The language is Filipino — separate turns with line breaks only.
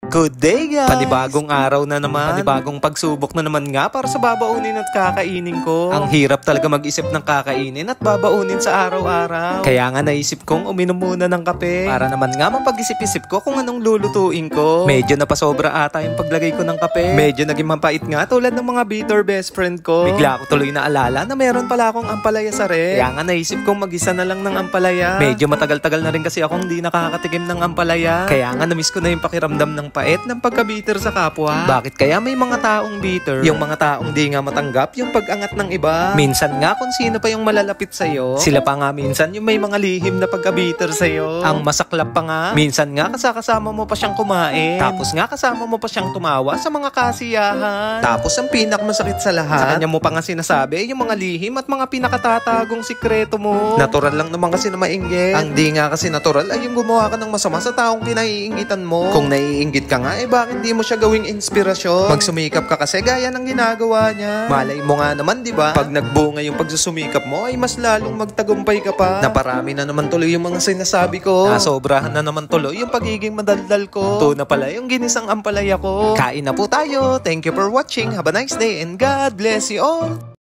Good day, guys! Panibagong araw na naman. Panibagong pagsubok na naman nga para sa babaunin at kakainin ko. Ang hirap talaga mag-isip ng kakainin at babaunin sa araw-araw. Kaya nga naisip kong uminom muna ng kape. Para naman nga mapag-isip-isip ko kung anong lulutuin ko. Medyo napasobra ata yung paglagay ko ng kape. Medyo naging mapait nga tulad ng mga bitter best friend ko. Bigla ko tuloy na alala na meron pala akong ampalaya sa ref. Kaya nga naisip kong mag-isa na lang ng ampalaya. Medyo matagal-tagal na rin kasi akong hindi nakakatikim ng ampalaya. Kaya nga namiss ko na yung pakiramdam ng pait ng pagka-bitter sa kapwa. Bakit kaya may mga taong bitter? Yung mga taong di nga matanggap yung pag-angat ng iba. Minsan nga kung sino pa yung malalapit sa'yo, sila pa nga minsan yung may mga lihim na pagka-bitter sa'yo. Ang masaklap pa nga, minsan nga kasama mo pa siyang kumain. Tapos nga kasama mo pa siyang tumawa sa mga kasiyahan. Tapos ang pinakamasakit sa lahat, sa kanya mo pa nga sinasabi yung mga lihim at mga pinakatatagong sikreto mo. Natural lang naman kasi na mainggit. Ang di nga kasi natural ay yung gumawa ka ng masama sa taong kinaiingitan mo. Kung naiinggit ka nga, bakit di mo siya gawing inspirasyon? Magsumikap ka kasi gaya ng ginagawa niya. Malay mo nga naman, di ba? Pag nagbunga yung pagsusumikap mo, ay mas lalong magtagumpay ka pa. Naparami na naman tuloy yung mga sinasabi ko. Nasobrahan na naman tuloy yung pagiging madaldal ko. Ito na pala yung ginisang ampalaya ko. Kain na po tayo. Thank you for watching. Have a nice day and God bless you all.